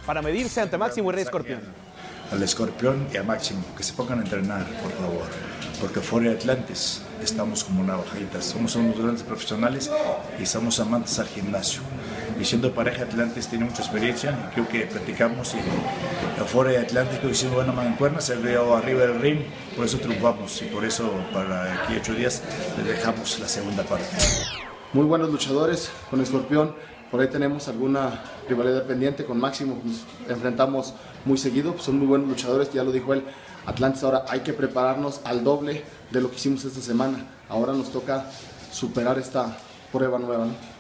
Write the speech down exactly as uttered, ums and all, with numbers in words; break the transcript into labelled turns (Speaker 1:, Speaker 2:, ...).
Speaker 1: para medirse ante Máximo y Rey Escorpión.
Speaker 2: Al Escorpión y a Máximo, que se pongan a entrenar, por favor, porque fuera de Atlantis estamos como navajitas, somos unos grandes profesionales y somos amantes al gimnasio. Y siendo pareja, Atlantis tiene mucha experiencia, y creo que platicamos y fuera de Atlantis creo que hicimos buena mancuerna, se veo arriba del ring, por eso triunfamos y por eso para aquí ocho días les dejamos la segunda parte.
Speaker 3: Muy buenos luchadores con Escorpión. Por ahí tenemos alguna rivalidad pendiente con Máximo, nos enfrentamos muy seguido, pues son muy buenos luchadores, ya lo dijo él. Atlantis, ahora hay que prepararnos al doble de lo que hicimos esta semana. Ahora nos toca superar esta prueba nueva, ¿no?